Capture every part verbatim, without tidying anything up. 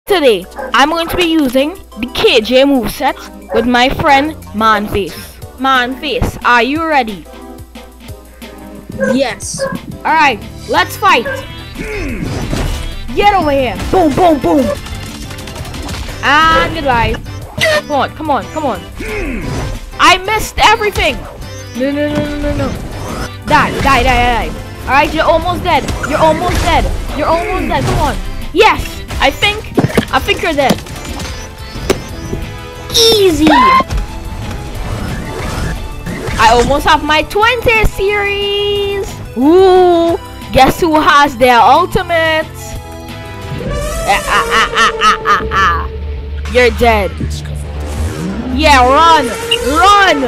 Today, I'm going to be using the K J moveset with my friend Manface. Manface, are you ready? Yes. Alright, let's fight. Get over here. Boom, boom, boom. And goodbye. Come on, come on, come on. I missed everything. No, no, no, no, no, no. Die, die, die, die, die. Alright, you're almost dead. You're almost dead. You're almost dead. Come on. Yes, I think. I think you're dead. Easy. I almost have my twenty series. Ooh, guess who has their ultimate? Ah, ah, ah, ah, ah, ah, ah. You're dead. Yeah, run, run.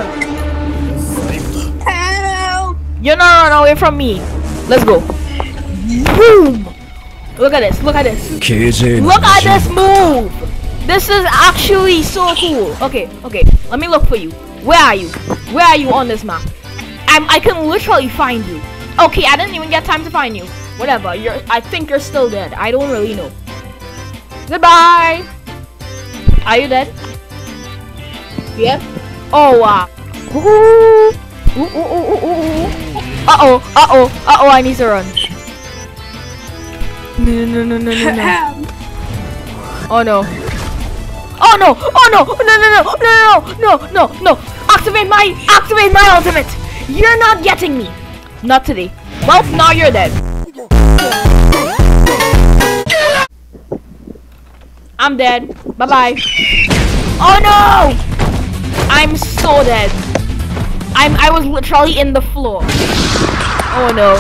Help! You're not run away from me. Let's go. Boom. Look at this. Look at this. K J Look at this move. This is actually so cool. Okay, okay. Let me look for you. Where are you? Where are you on this map? I'm. I can literally find you. Okay, I didn't even get time to find you. Whatever. You're. I think you're still dead. I don't really know. Goodbye. Are you dead? Yep. Oh wow. Ooh. Ooh, ooh, ooh, ooh, ooh. Uh oh. Uh oh. Uh oh. I need to run. No, no, no, no, no, no. Oh no. Oh no! Oh no! No, no, no, no, no, no, no, no! Activate my, activate my ultimate! You're not getting me! Not today. Well, now you're dead. I'm dead. Bye-bye. Oh no! I'm so dead. I'm, I was literally in the floor. Oh no.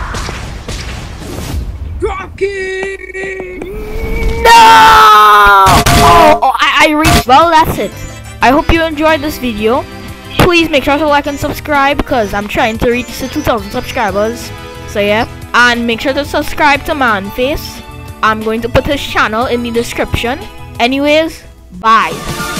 Dropkick! No! Oh, oh I, I reached. Well, that's it. I hope you enjoyed this video. Please make sure to like and subscribe because I'm trying to reach the two thousand subscribers. So yeah, and make sure to subscribe to Manface. I'm going to put his channel in the description. Anyways, bye.